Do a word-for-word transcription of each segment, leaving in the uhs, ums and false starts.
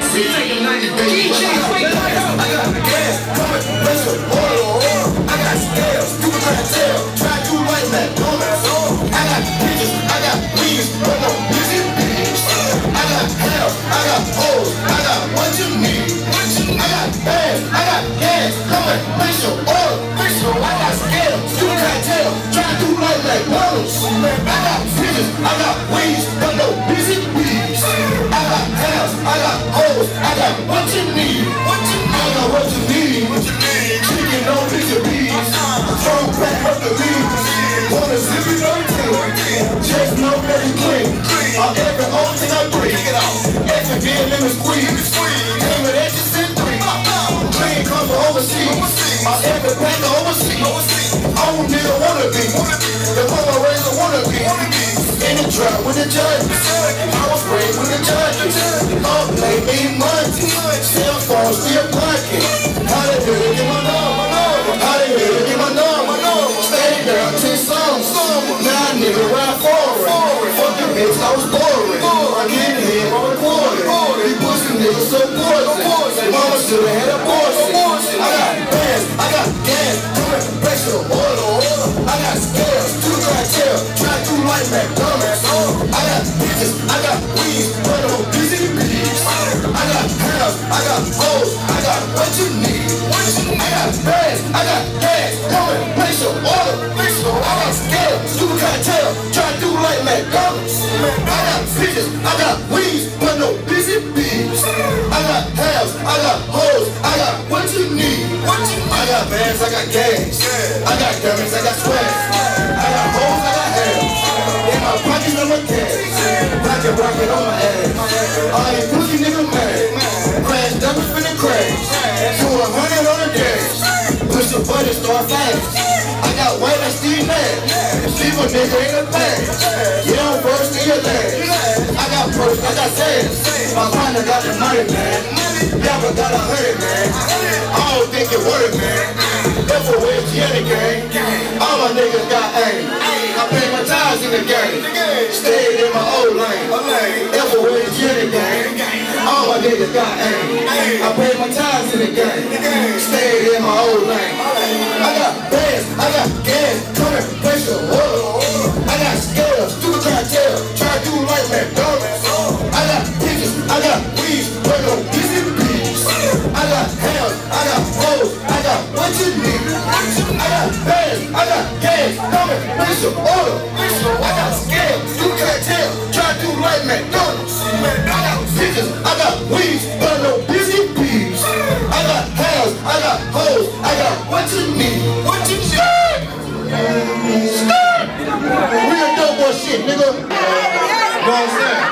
We taking ninety baby. I got gas, coming, pressure, oil, oil. I got scales, you can try to tell. Try to like that, woman. I got bitches, I got weeds, but no busy bitch. I got hell, I got hoes, I got what you need. I got bags, I got gas, coming, pressure, oil. I got scales, you can try to tell. Try to like that, woman. I got bitches, I got weeds, but no busy bitch. I got hell, I got hoes, I got what you need. What you need? I got what you need. What you need? Chicken, no busy bees. Strong back up the leaves. Wanna zip it on the just no very clean. On every old thing I breathe. Every beer in the squeeze. Came with edges and three. Clean come from overseas. On every pack of overseas. I don't need a wannabe. The mama raised a wannabe. In the trap with the judges. I was raised with the judges. Lord play me money. Cell phone still blocking. Hallelujah, get my number. Hallelujah, get my number. Stay there, ten songs. Now I nigga ride forward. Fuck the bitch, I was boring. I get him on the quarter. These pussy niggas so poison. Mama should've had a abortion. I got bands, I got gas. Coming pressure, oil, oil. I got scales, two cartel. Try to like McDonald's. I got bitches, I got weeds, but no busy bees. I got house, I got hoes, I got what you need. I got bands, I got gas. Coming pressure, oil. I got scales, two cartel. Try to like McDonald's. I got bitches, I got weeds, but no busy bees. I got house, I got hoes, I got what you need. I got bands, I got gas. I got diamonds, I got swag. I got hoes, I got hair. In my pockets, I'm a cash. Pocket rocket on my ass. All these pussy niggas mad. Crash, double finna crash. Do a hundred on the dash. Push the button, start fast. I got white, I Steve Nash. Leave a nigga in the bag. Get on first, in your last. I got purse, I got sass. My partner got the money, man. Never got a hundred, man. I don't think it worth, man. That's a way to the game. All my niggas got aim. I pay my ties in the game. Stayed in my old lane. That's a way to the game. All my niggas got aim. I pay my ties in the game. Stayed in my old lane. I got bands, I got gas, coming pressure, oil. I got scales, stupid cartel, try to do like McDonald's. I got bitches, I got weeds, but no busy bees. I got hell, I got hoes, I got what you need. I got bands, I got gas, coming pressure, oil. I got scales, stupid cartel, try to do like McDonald's. I got bitches, I got weeds, but no busy bees. I got hell, I got hoes, I got what you need. What you need? Real dope boy shit, nigga. You know what I'm saying?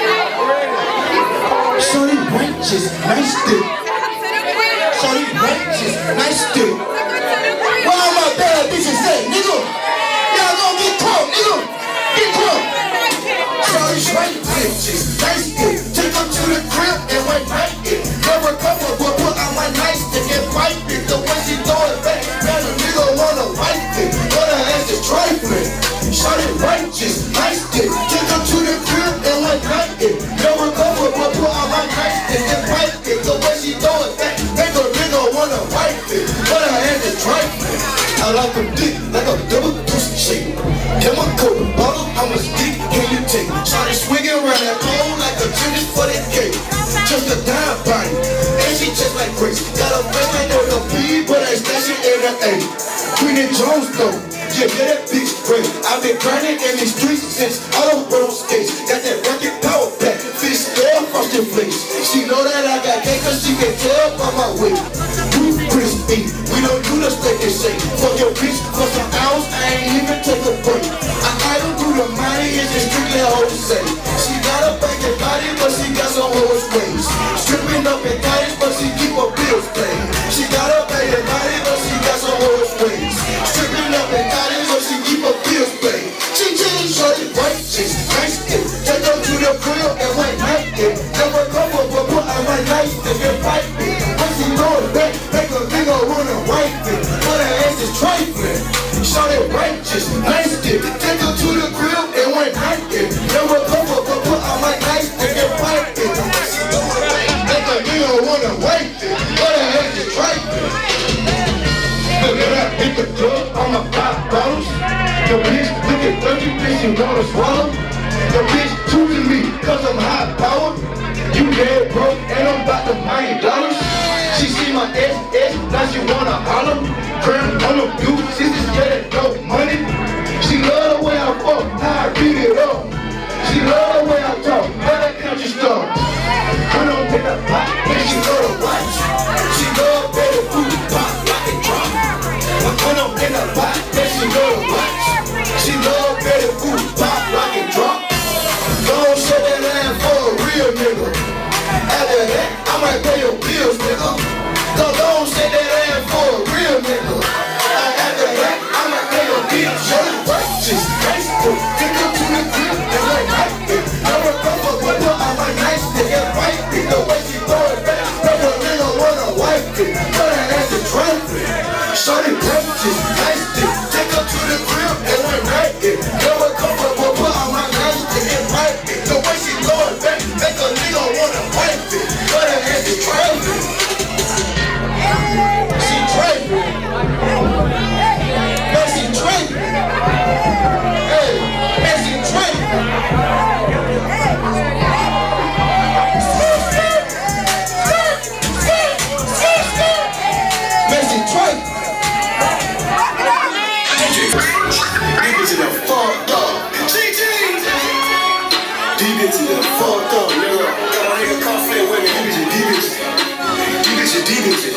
Shorty righteous, nice dick. Shorty righteous, nice dick. Why all my bad bitches at, nigga? Y'all gonna get caught, nigga. Get caught. Shorty righteous, nice dick. Take her to the crib and went right it. Never cover, but put on my nice dick and fight it. The way she throw it back, now the nigga wanna wipe it. But her ass is trifling. Shorty righteous, nice dick. Take her to the crib and went right it. Never cover, but put on my nice dick and fight it. The way she throw it back, make a nigga wanna wipe it. But her ass is trifling. I like them dick, like a double pussy shape. Get my coat, bottle, how much dick can you take? Shorty swinging around that pole like a gymnast for that cake. Just a dime body, and she just like Grace. Got a face like a P, but I stash it in the A. Queen and Jones though, yeah, get that bitch great. I've been grinding in these streets since I don't run on skates. Got that rocket power pack, fish scale across your face. She know that I got cake cause she can tell by my weight. We crispy, we don't do the steak and shake. Fuck your bitch for some hours, I ain't even take a break. I don't do the money, it's just strictly hoes say. She got a banging body, but she got some hoes ways. Stripping up in cottage, but she keep her bills paid. She got a banging body, but she got some hoes ways. Stripping up in cottage, but she keep her bills paid. She chillin' shorty, righteous, nice dick. Take her to the crib and went night it. Never cover, but put on my nice dick and fight it. When she throw it back, make a nigga wanna wipe it. But her ass is trifling. Shorty righteous, nice dick. Take her to the crib and went night it. Never cover, but put on my nice dick and fight it. When she throw it back, make a wanna wipe it, but I had to try it. Look at that, hit the club on my pop bottles. The bitch looking thirsty, bitch, you wanna swallow. The bitch choosing me, cause I'm high power. You dead broke, and I'm about to million dollars. She see my S S, now she wanna holler. Crown on the view, she just get no money. She love the way I fuck, how I beat it up. She love the way I talk, how that country stuff. I don't pick up pot, then she go to watch. She love better food, pop like a drop. I don't pick up pot, then she go to watch. She love better food, pop like a drop. Don't show that ass for a real nigga. After that, I might pay your bills, nigga. So don't say that ass for a real nigga. After that, I might pay your bills. Show the righteous, gangster. Take her to the crib and like hype it. I'm a couple with her, I'm a nice nigga. Wipe it, the way she throw it back. Make a nigga wanna wipe it. Throw that ass to traffic. Show the righteous, nice dick. Take her to the crib and like hype it. I'm a couple with her, I'm a nice nigga. Wipe it, the way she throw it back. Make a nigga wanna wipe it. Throw that ass to traffic. She traffic. Man, she traffic. Hey, man, she traffic. Man, she traffic. These bitches done fucked up. G G. These bitches done fucked up, nigga. Got my nigga confident with me. These bitches, these bitches, these bitches,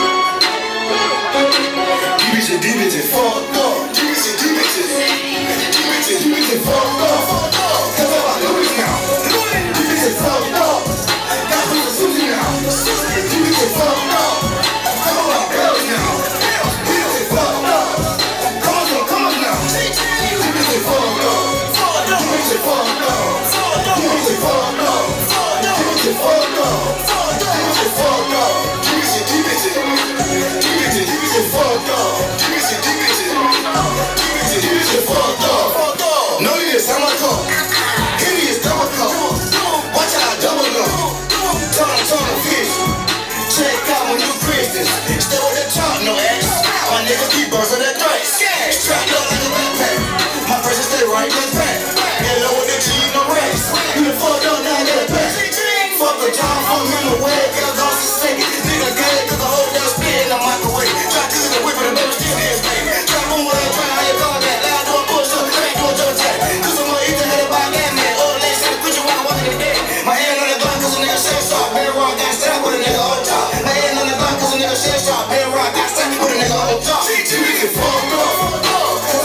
these bitches, these bitches fucked up. These bitches, these bitches, these bitches, these bitches fucked up. Cause I'm about Louis now. These bitches fucked up. Got me a Susie now. These bitches fucked up. Come on, my bells now. These bitches fucked up. Come on, come on now. These bitches fucked up. These bitches fucked up. These bitches fucked up. These bitches fucked up. These bitches fucked up. These bitches, these bitches, these bitches, these bitches fucked up. These bitches, these bitches, these bitches, these bitches fucked up. No, you just I'm a cup. Henny is double cup. Watch out, double up. Turn, turn, fish. Check out my new Christians. Stay with the chop, no ass. My nigga keep birds on that dice. Strapped up like a backpack. My person stay right in his back. And low with the G, no race. You done fucked up, now I got a pack. Fuck a job, fuck me in the way. Get a dog to stick. Nigga gay, cause the whole damn spit in the microwave. Try to the whip and the baby still is baby. Try boom with a try, how you call that? Loud door push up, crack door jump jack. Cause I'm gonna eat the head of my man, man. Old legs in the picture when I'm walking the dead. My hand on the gun cause a nigga shell shot. Bear rock, got stabbed with a nigga on top. My hand on the gun cause a nigga shell shot. Bear rock, got stabbed with a nigga on top. These bitches fucked up.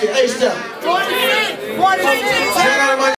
shit. A-Step.